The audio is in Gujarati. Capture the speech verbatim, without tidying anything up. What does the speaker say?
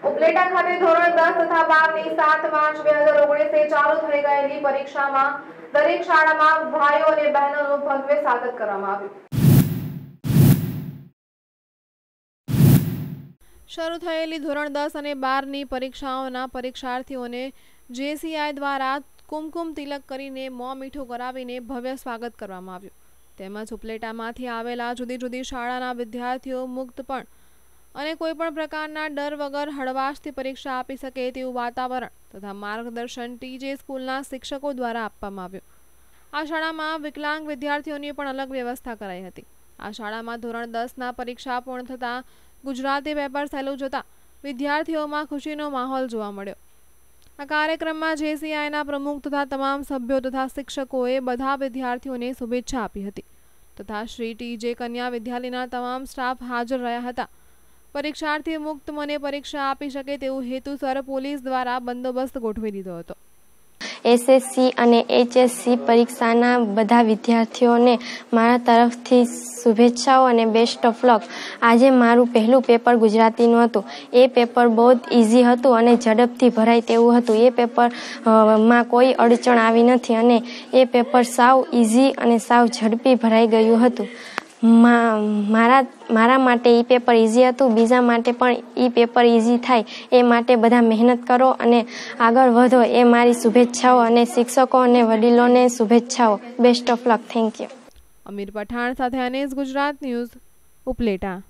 ઉપલેટા ખાતે ધોરણ દસ તથા બાર ની સાત માર્ચ બે હજાર ઓગણીસ થી ચાલુ થઈ ગયેલી પરીક્ષામાં દરેક શાળામાં ભાઈઓ અને બહેનોનું ભવ્ય સ્વાગત કરવામાં આવ્યું। શરૂ થયેલી ધોરણ દસ અને બાર ની પરીક્ષાઓના પરીક્ષાર્થીઓને જેસીઆઈ દ્વારા કુમકુમ તિલક કરીને મોં મીઠું કરાવીને ભવ્ય સ્વાગત કરવામાં આવ્યું। તેમજ ઉપલેટામાંથી આવેલા જુદી જુદી શાળાના વિદ્યાર્થીઓ મુક્તપણ અને કોઈપણ પ્રકારના ડર વગર હળવાશથી પરીક્ષા આપી શકે તેવું વાતાવરણ તથા માર્ગદર્શન ટીજે સ્કૂલના શિક્ષકો દ્વારા આપવામાં આવ્યું। આ શાળામાં વિકલાંગ વિદ્યાર્થીઓની પણ અલગ વ્યવસ્થા કરાઈ હતી। આ શાળામાં ધોરણ દસના પરીક્ષા પૂર્ણ થતાં ગુજરાતી પેપર સહેલું જતા વિદ્યાર્થીઓમાં ખુશીનો માહોલ જોવા મળ્યો। આ કાર્યક્રમમાં જેસીઆઈના પ્રમુખ તથા તમામ સભ્યો તથા શિક્ષકોએ બધા વિદ્યાર્થીઓને શુભેચ્છા આપી હતી તથા શ્રી ટીજે કન્યા વિદ્યાલયના તમામ સ્ટાફ હાજર રહ્યા હતા। પરીક્ષાર્થી મુક્ત મને પરીક્ષા આપી શકે તેવું હેતુસર પોલીસ દ્વારા બંદોબસ્ત ગોઠવી દીધો હતો। એસએસસી અને એચએસસી પરીક્ષાના બધા વિદ્યાર્થીઓને મારા તરફથી શુભેચ્છાઓ અને બેસ્ટ ઓફ લક। આજે મારું પહેલું પેપર ગુજરાતીનું હતું। એ પેપર બહુ જ ઇઝી હતું અને ઝડપથી ભરાય તેવું હતું। એ પેપર માં કોઈ અડચણ આવી નથી અને એ પેપર સાવ ઇઝી અને સાવ ઝડપી ભરાઈ ગયું હતું। મારા મારા માટે એ પેપર ઇઝી હતું, બીજા માટે પણ એ પેપર ઇઝી થાય એ માટે બધા મહેનત કરો અને આગળ વધો એ મારી શુભેચ્છાઓ અને શિક્ષકો અને વડીલોને શુભેચ્છાઓ। Best of luck. Thank you. Amir Pathan સાથે અનેસ ગુજરાત ન્યૂઝ ઉપલેટા।